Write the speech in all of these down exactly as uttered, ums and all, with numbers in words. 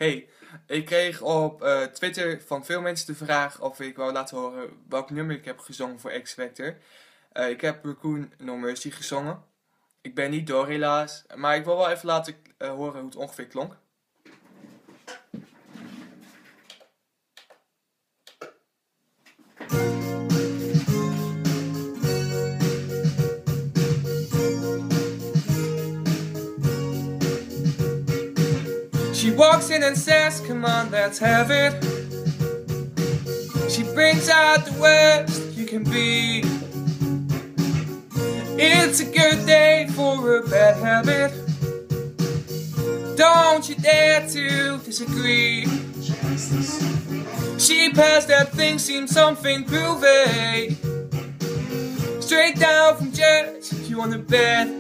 Hey, ik kreeg op uh, Twitter van veel mensen de vraag of ik wou laten horen welk nummer ik heb gezongen voor X Factor. Uh, ik heb Raccoon No Mercy gezongen. Ik ben niet door helaas, maar ik wil wel even laten uh, horen hoe het ongeveer klonk. She walks in and says, come on, let's have it. She brings out the worst you can be. It's a good day for a bad habit. Don't you dare to disagree. She passed that thing, seems something groovy. Straight down from church, you on the bed.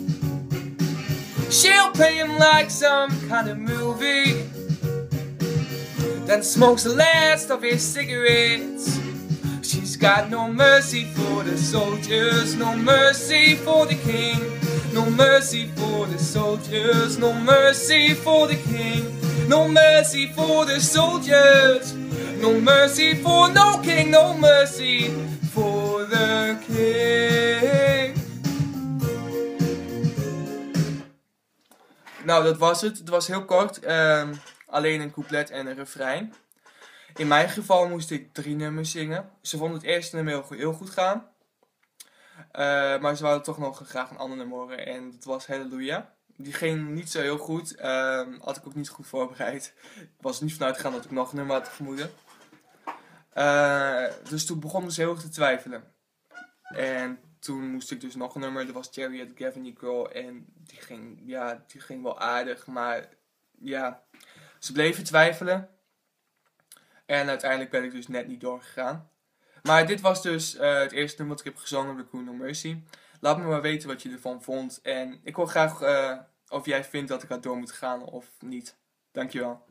She'll play him like some kind of movie, then smokes the last of his cigarettes. She's got no mercy for the soldiers, no mercy for the king, no mercy for the soldiers, no mercy for the king, no mercy for the soldiers, no mercy for no king, no mercy for the king. Nou, dat was het. Het was heel kort. Uh, alleen een couplet en een refrein. In mijn geval moest ik drie nummers zingen. Ze vonden het eerste nummer heel, heel goed gaan. Uh, maar ze wilden toch nog graag een ander nummer horen. En dat was Hallelujah. Die ging niet zo heel goed. Uh, had ik ook niet goed voorbereid. Ik was er niet vanuit gegaan dat ik nog een nummer had vermoeden. Uh, dus toen begonnen ze heel erg te twijfelen. En toen moest ik dus nog een nummer, dat was Chariot, Gavin Girl, en die ging, ja, die ging wel aardig, maar ja, ze bleven twijfelen. En uiteindelijk ben ik dus net niet doorgegaan. Maar dit was dus uh, het eerste nummer dat ik heb gezongen, Raccoon No Mercy. Laat me maar weten wat je ervan vond. En ik hoor graag uh, of jij vindt dat ik had door moet gaan of niet. Dankjewel.